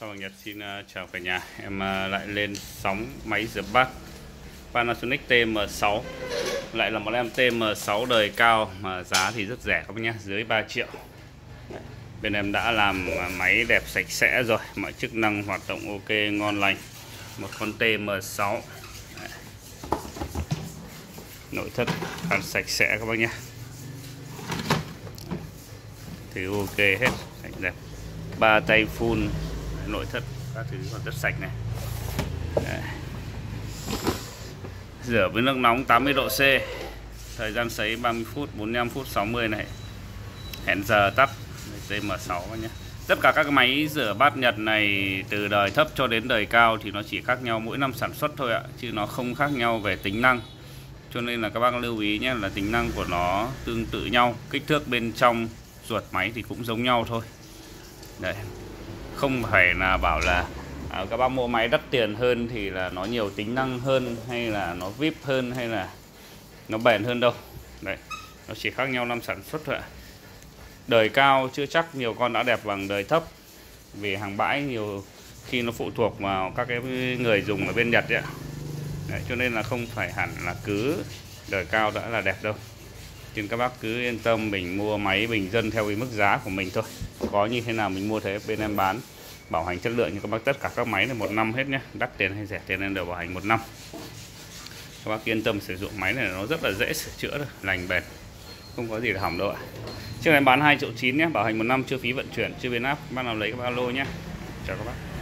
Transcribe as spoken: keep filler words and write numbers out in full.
Cao Bằng Nhật xin uh, chào cả nhà. Em uh, lại lên sóng máy rửa bát Panasonic T M sáu. Lại là một em T M sáu đời cao mà giá thì rất rẻ các bác nhé, dưới ba triệu. Đấy. Bên em đã làm máy đẹp sạch sẽ rồi, mọi chức năng hoạt động ok ngon lành. Một con T M sáu. Đấy. Nội thất khá sạch sẽ các bác nhé. Thì ok hết, sạch đẹp. Ba tay full, nội thất các thứ còn rất sạch này. Đấy. Rửa với nước nóng tám mươi độ C, thời gian sấy ba mươi phút, bốn mươi lăm phút, sáu mươi này. Hẹn giờ tắt. T M sáu nhé. Tất cả các máy rửa bát Nhật này từ đời thấp cho đến đời cao thì nó chỉ khác nhau mỗi năm sản xuất thôi ạ, chứ nó không khác nhau về tính năng. Cho nên là các bác lưu ý nhé, là tính năng của nó tương tự nhau, kích thước bên trong ruột máy thì cũng giống nhau thôi. Đấy. Không phải là bảo là à, các bác mua máy đắt tiền hơn thì là nó nhiều tính năng hơn, hay là nó vê i pê hơn, hay là nó bền hơn đâu. Đấy, nó chỉ khác nhau năm sản xuất thôi ạ. Đời cao chưa chắc nhiều con đã đẹp bằng đời thấp, vì hàng bãi nhiều khi nó phụ thuộc vào các cái người dùng ở bên Nhật ấy ạ. Đấy, cho nên là không phải hẳn là cứ đời cao đã là đẹp đâu. Nhưng các bác cứ yên tâm, mình mua máy bình dân theo cái mức giá của mình thôi. Có như thế nào mình mua thế, bên em bán bảo hành chất lượng như các bác, tất cả các máy này một năm hết nhé, đắt tiền hay rẻ tiền em đều bảo hành một năm. Các bác yên tâm sử dụng máy này, nó rất là dễ sửa chữa rồi, lành bền, không có gì để hỏng đâu ạ. Trước em bán hai triệu chín nhé, bảo hành một năm, chưa phí vận chuyển, chưa biến áp. Các bác nào lấy các bác alo nhé. Chào các bác.